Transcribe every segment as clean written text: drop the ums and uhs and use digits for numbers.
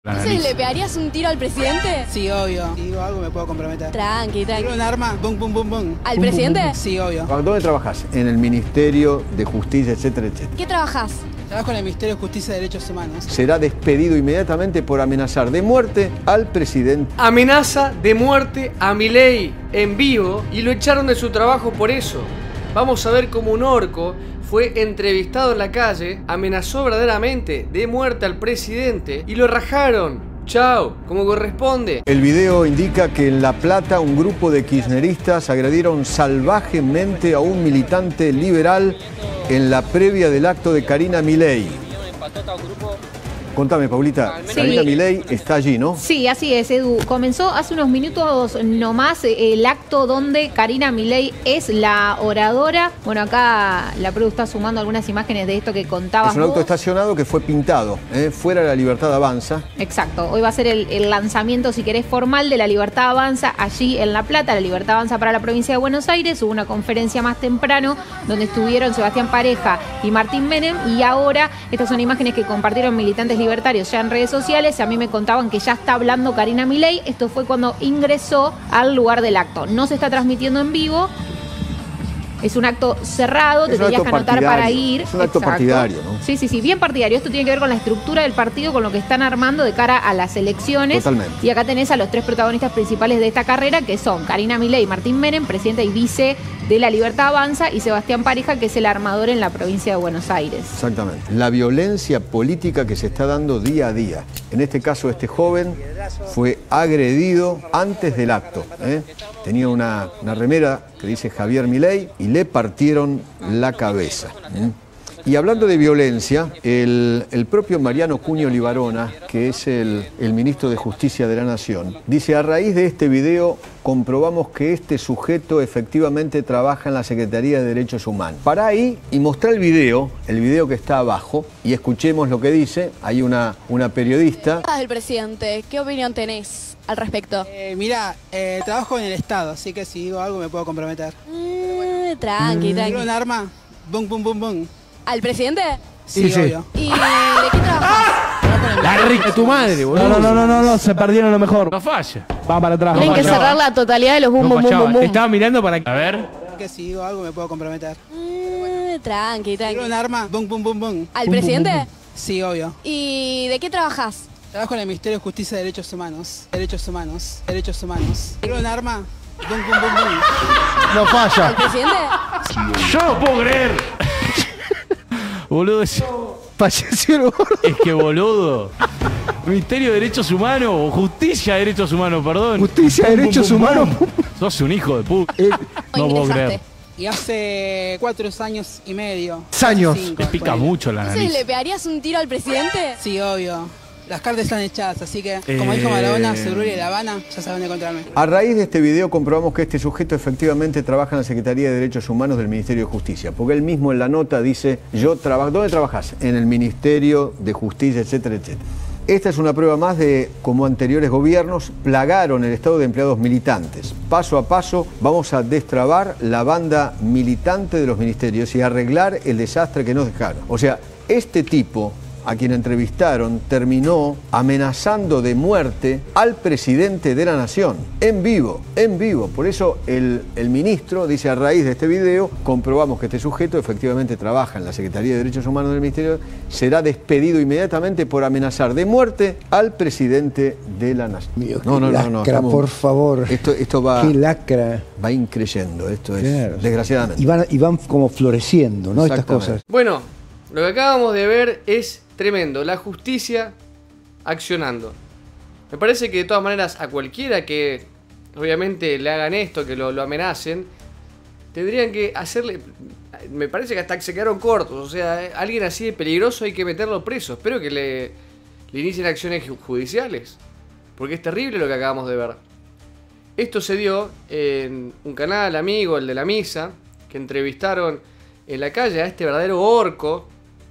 Entonces, ¿le pegarías un tiro al presidente? Sí, obvio. Si digo algo me puedo comprometer. Tranqui. ¿Quiero un arma? Bum, bum, bum, bum. ¿Al presidente? Sí, obvio. ¿Dónde trabajas? En el Ministerio de Justicia, etcétera, etcétera. ¿Qué trabajás? Trabajo en el Ministerio de Justicia y Derechos Humanos. Será despedido inmediatamente por amenazar de muerte al presidente. Amenaza de muerte a Milei en vivo y lo echaron de su trabajo por eso. Vamos a ver cómo un orco fue entrevistado en la calle, amenazó verdaderamente de muerte al presidente y lo rajaron. Chao, como corresponde. El video indica que en La Plata un grupo de kirchneristas agredieron salvajemente a un militante liberal en la previa del acto de Karina Milei. Contame, Paulita, Sí. Karina Milei está allí, ¿no? Sí, así es, Edu. Comenzó hace unos minutos nomás el acto donde Karina Milei es la oradora. Bueno, acá la Produ está sumando algunas imágenes de esto que contabas Es un auto vos. estacionado que fue pintado, fuera de La Libertad Avanza. Exacto, hoy va a ser el lanzamiento, si querés, formal de La Libertad Avanza allí en La Plata. La Libertad Avanza para la provincia de Buenos Aires. Hubo una conferencia más temprano donde estuvieron Sebastián Pareja y Martín Menem, y ahora estas son imágenes que compartieron militantes libertarios ya en redes sociales. A mí me contaban que ya está hablando Karina Milei. Esto fue cuando ingresó al lugar del acto. No se está transmitiendo en vivo. Es un acto cerrado, te tenías que anotar para ir. Es un acto partidario, ¿no? Sí, bien partidario. Esto tiene que ver con la estructura del partido, con lo que están armando de cara a las elecciones. Totalmente. Y acá tenés a los tres protagonistas principales de esta carrera, que son Karina Milei, Martín Menem, presidente y vice de La Libertad Avanza, y Sebastián Pareja, que es el armador en la provincia de Buenos Aires. Exactamente. La violencia política que se está dando día a día. En este caso, este joven fue agredido antes del acto. Tenía una remera que dice Javier Milei y le partieron la cabeza. Y hablando de violencia, el propio Mariano Cunio Libarona, que es el ministro de Justicia de la Nación, dice: a raíz de este video comprobamos que este sujeto efectivamente trabaja en la Secretaría de Derechos Humanos. Para ahí y mostrar el video que está abajo, y escuchemos lo que dice. Hay una periodista. Del presidente, ¿qué opinión tenés al respecto? Mirá, trabajo en el Estado, así que si digo algo me puedo comprometer. Tranqui. ¿Quiero un arma? Bum, bum, bum, bum. ¿Al presidente? Sí, obvio. ¿Y de qué trabajás? La rica de tu madre, boludo. No, se perdieron lo mejor. No falla. Va para atrás. Tienen que fallaba. cerrar la totalidad de los bum, No bum, fallaba. bum, bum. Estaba mirando para... A ver. Que si digo algo me puedo comprometer. Tranqui. ¿Quiero un arma? Bum, bum, bum, bum. ¿Al presidente? Sí, obvio. ¿Y de qué trabajás? Trabajo en el Ministerio de Justicia y Derechos Humanos. Derechos Humanos. ¿Quiero un arma? Bum, bum, bum, bum. No ¿Al falla. presidente? Yo no puedo creer. Boludo, Falleció el gordo. es que boludo. Ministerio de Derechos Humanos o Justicia de Derechos Humanos, perdón. Justicia, derechos humanos. Sos un hijo de puta. ¿O No puedo ingresaste? creer. Y hace 4 años y medio. Años. Cinco, Te pica ponele. mucho la Entonces, nariz. ¿le pegarías un tiro al presidente? Sí, obvio. Las cartas están echadas, así que, como dijo Maradona, Cerruri y La Habana, ya saben de encontrarme. A raíz de este video comprobamos que este sujeto efectivamente trabaja en la Secretaría de Derechos Humanos del Ministerio de Justicia, porque él mismo en la nota dice: yo trabajo. ¿Dónde trabajas? En el Ministerio de Justicia, etcétera, etcétera. Esta es una prueba más de cómo anteriores gobiernos plagaron el estado de empleados militantes. Paso a paso vamos a destrabar la banda militante de los ministerios y arreglar el desastre que nos dejaron. O sea, este tipo, a quien entrevistaron, terminó amenazando de muerte al presidente de la Nación, en vivo. Por eso el ministro dice: a raíz de este video comprobamos que este sujeto efectivamente trabaja en la Secretaría de Derechos Humanos del Ministerio, será despedido inmediatamente por amenazar de muerte al presidente de la Nación. Lacra, estamos- por favor. Esto va Qué lacra. increyendo, esto es, Claro. desgraciadamente. Y van como floreciendo, ¿no? Estas Exactamente. cosas. Bueno, lo que acabamos de ver es tremendo. La justicia accionando. Me parece que de todas maneras a cualquiera que obviamente le hagan esto, que lo amenacen, tendrían que hacerle... Me parece que hasta que se quedaron cortos. O sea, alguien así de peligroso hay que meterlo preso. Espero que le inicien acciones judiciales, porque es terrible lo que acabamos de ver. Esto se dio en un canal amigo, el de La Misa, que entrevistaron en la calle a este verdadero orco,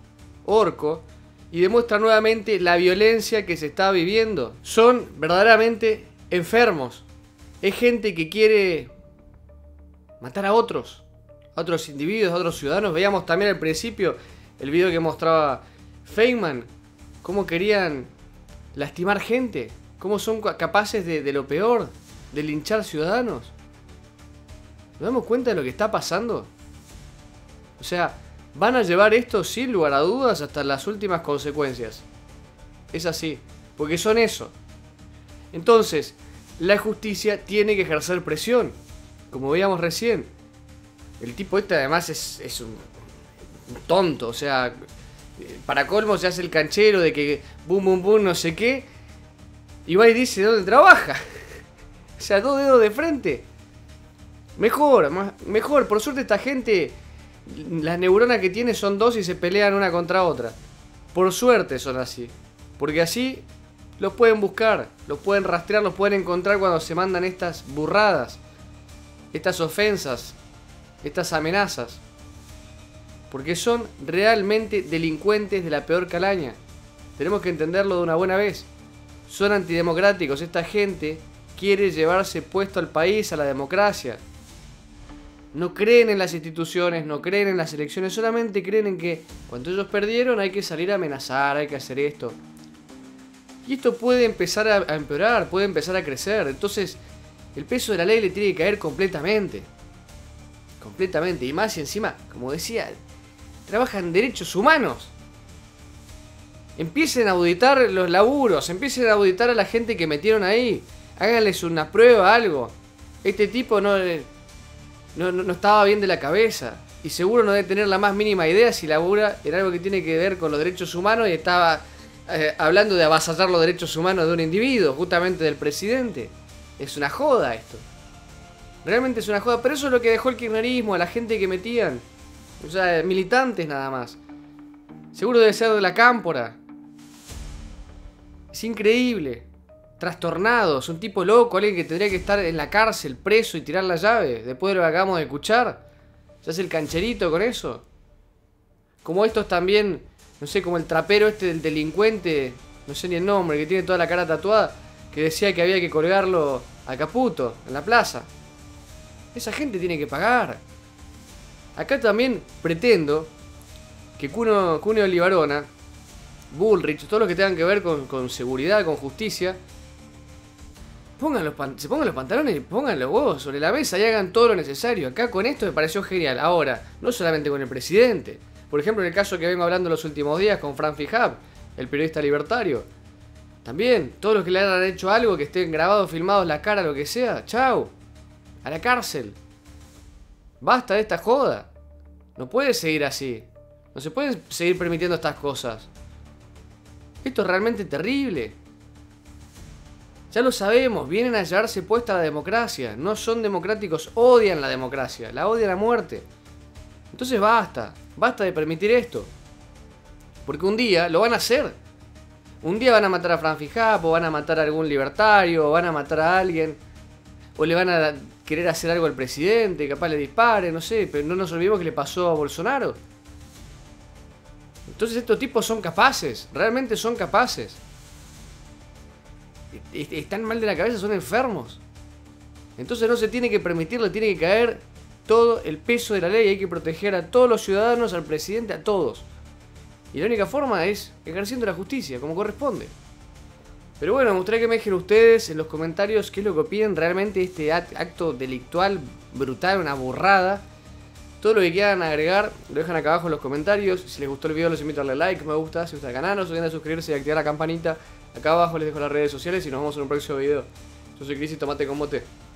y demuestra nuevamente la violencia que se está viviendo. Son verdaderamente enfermos. Es gente que quiere matar a otros individuos, a otros ciudadanos. Veíamos también al principio el video que mostraba Feynman, cómo querían lastimar gente, cómo son capaces de lo peor, de linchar ciudadanos. ¿Nos damos cuenta de lo que está pasando? O sea, van a llevar esto sin lugar a dudas hasta las últimas consecuencias. Es así, porque son eso. Entonces, la justicia tiene que ejercer presión, como veíamos recién. El tipo este además es un tonto, o sea, para colmo se hace el canchero de que boom, boom, boom, no sé qué, y va y dice dónde trabaja. O sea, 2 dedos de frente. Mejor, por suerte esta gente, las neuronas que tiene son 2 y se pelean una contra otra. Por suerte son así, porque así los pueden buscar, los pueden rastrear, los pueden encontrar cuando se mandan estas burradas, estas ofensas, estas amenazas. Porque son realmente delincuentes de la peor calaña. Tenemos que entenderlo de una buena vez. Son antidemocráticos. Esta gente quiere llevarse puesto al país, a la democracia. No creen en las instituciones, no creen en las elecciones, solamente creen en que cuando ellos perdieron hay que salir a amenazar, hay que hacer esto. Y esto puede empezar a empeorar, puede empezar a crecer. Entonces, el peso de la ley le tiene que caer completamente. Completamente. Y más y encima, como decía, trabajan derechos humanos. Empiecen a auditar los laburos, empiecen a auditar a la gente que metieron ahí. Háganles una prueba, algo. Este tipo no estaba bien de la cabeza. Y seguro no debe tener la más mínima idea si labura en algo que tiene que ver con los derechos humanos y estaba hablando de avasallar los derechos humanos de un individuo, justamente del presidente. Es una joda esto. Realmente es una joda. Pero eso es lo que dejó el kirchnerismo, a la gente que metían. O sea, militantes nada más. Seguro debe ser de la cámpora. Es increíble. Trastornados, un tipo loco, alguien que tendría que estar en la cárcel, preso y tirar la llave. Después de lo que acabamos de escuchar. ¿Se hace el cancherito con eso? Como estos también, no sé, como el trapero este del delincuente, no sé ni el nombre, que tiene toda la cara tatuada, que decía que había que colgarlo a Caputo, en la plaza. Esa gente tiene que pagar. Acá también pretendo que Cuneo Libarona, Bullrich, todo lo que tengan que ver con seguridad, con justicia, se pongan los pantalones y pongan los huevos sobre la mesa y hagan todo lo necesario. Acá con esto me pareció genial. Ahora, no solamente con el presidente. Por ejemplo, en el caso que vengo hablando los últimos días con Fran Fihab, el periodista libertario. También, todos los que le hayan hecho algo, que estén grabados, filmados, la cara, lo que sea, chau, a la cárcel. Basta de esta joda. No puede seguir así. No se pueden seguir permitiendo estas cosas. Esto es realmente terrible. Ya lo sabemos, vienen a llevarse puesta la democracia. No son democráticos, odian la democracia, la odian a muerte. Entonces basta de permitir esto. Porque un día lo van a hacer. Un día van a matar a Fran Fihab, o van a matar a algún libertario, o van a matar a alguien, o le van a querer hacer algo al presidente, capaz le dispare, no sé, pero no nos olvidemos que le pasó a Bolsonaro. Entonces estos tipos son capaces, realmente son capaces. Están mal de la cabeza, son enfermos. Entonces no se tiene que permitir, le tiene que caer todo el peso de la ley. Hay que proteger a todos los ciudadanos, al presidente, a todos. Y la única forma es ejerciendo la justicia, como corresponde. Pero bueno, me gustaría que me dejen ustedes en los comentarios qué es lo que opinan realmente de este acto delictual, brutal, una burrada. Todo lo que quieran agregar, lo dejan acá abajo en los comentarios. Si les gustó el video, los invito a darle like, me gusta, si les gusta el canal, no se olviden de suscribirse y activar la campanita. Acá abajo les dejo las redes sociales y nos vemos en un próximo video. Yo soy Cris y Tomate con Mote.